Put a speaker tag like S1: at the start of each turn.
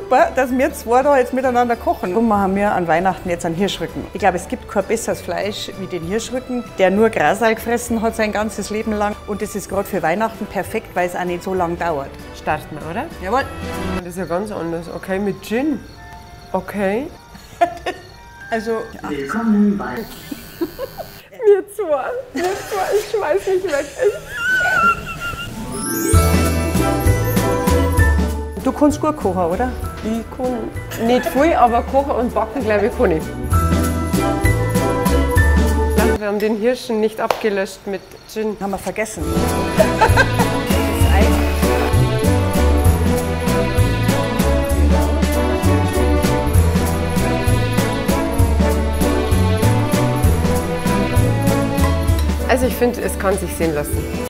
S1: super, dass wir zwei da jetzt miteinander kochen. Darum machen wir an Weihnachten jetzt einen Hirschrücken. Ich glaube, es gibt kein besseres Fleisch wie den Hirschrücken, der nur Grasal gefressen hat sein ganzes Leben lang. Und das ist gerade für Weihnachten perfekt, weil es auch nicht so lange dauert.
S2: Starten wir, oder?
S1: Jawohl.
S2: Das ist ja ganz anders. Okay, mit Gin. Okay.
S1: Also,
S3: Willkommen bei
S2: Mir zwei. Ich schmeiß mich weg.
S1: du kannst gut kochen, oder?
S2: Ich kann nicht viel, aber kochen und backen, glaube ich, kann ich. Wir haben den Hirschen nicht abgelöscht mit Gin.
S1: Haben wir vergessen.
S2: Also ich finde, es kann sich sehen lassen.